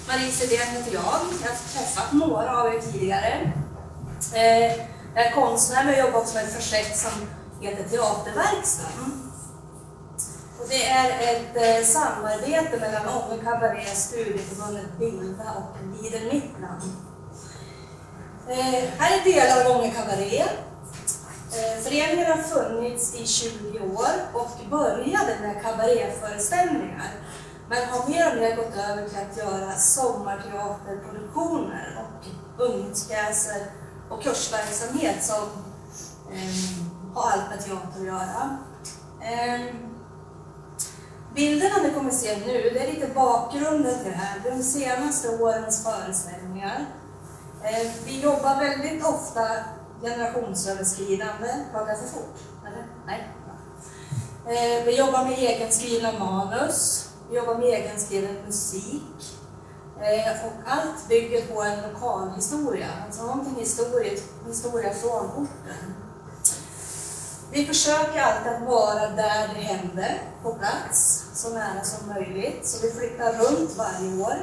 Marie Sedén heter jag. Jag har träffat några av er tidigare. Jag är konstnär och jobbar också med ett projekt som heter Teaterverkstan. Och det är ett samarbete mellan Ånge Cabaret, Studieförbundet Bilda och Lider Mittland. Här är delar av Ånge Cabaret. Föreningen har funnits i 20 år och började med kabaretföreställningar. Men har mer och mer gått över till att göra sommarteaterproduktioner och ungdomspjäser och kursverksamhet som har allt med teater att göra. Bilderna ni kommer se nu, det är lite bakgrunden till det här. De senaste årens föreställningar. Vi jobbar väldigt ofta generationsöverskridande. Pratar jag för fort? Eller? Nej. Vi jobbar med egenskrivna manus. Vi jobbar med egenskriven musik. Och allt bygger på en lokal historia. Alltså någonting historia från orten. Vi försöker alltid att vara där det händer, på plats, så nära som möjligt. Så vi flyttar runt varje år.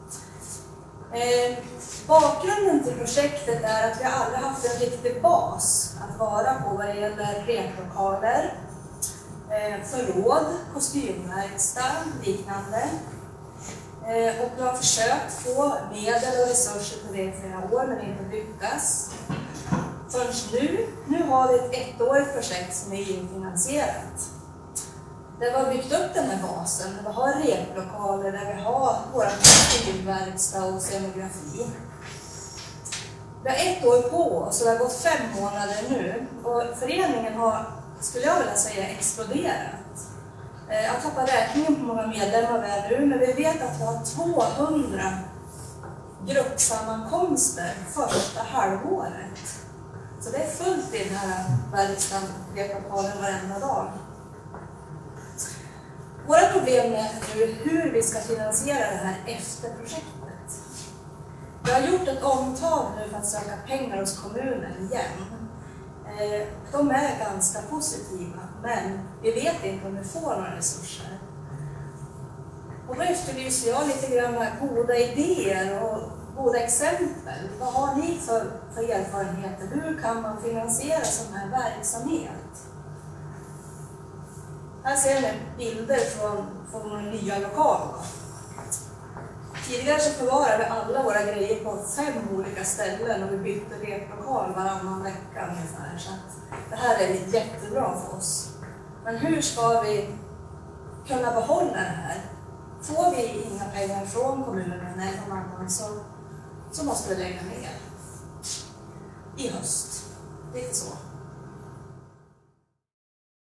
Bakgrunden till projektet är att vi aldrig haft en riktig bas att vara på vad det gäller replokaler, förråd, kostymverkstad, liknande. Och vi har försökt få medel och resurser på det i flera år men inte lyckats. Förrän nu har vi ett ettårigt projekt som är EU-finansierat. Där vi har byggt upp den här basen, där vi har replokaler, där vi har vår kostymverkstad och scenografi. Vi har ett år på oss och det har gått 5 månader nu. Och föreningen har, skulle jag vilja säga, exploderat. Jag tappar räkningen på många medlemmar vi är nu, men vi vet att vi har 200 gruppsammankomster första halvåret. Så det är fullt i den här verkstaden, replokalen varenda dag. Våra problem är nu hur vi ska finansiera det här efter projektet. Vi har gjort ett omtag nu för att söka pengar hos kommunen igen. De är ganska positiva, men vi vet inte om vi får några resurser. Och då efterlyser jag lite grann goda idéer och goda exempel. Vad har ni för erfarenheter? Hur kan man finansiera sån här verksamhet? Här ser ni bilder från vår nya lokal. Tidigare så förvarade vi alla våra grejer på 5 olika ställen och vi bytte replokal varannan vecka ungefär. Så det här är jättebra för oss. Men hur ska vi kunna behålla det här? Får vi inga pengar från kommunen eller någon annan så måste vi lägga ner i höst. Lite så.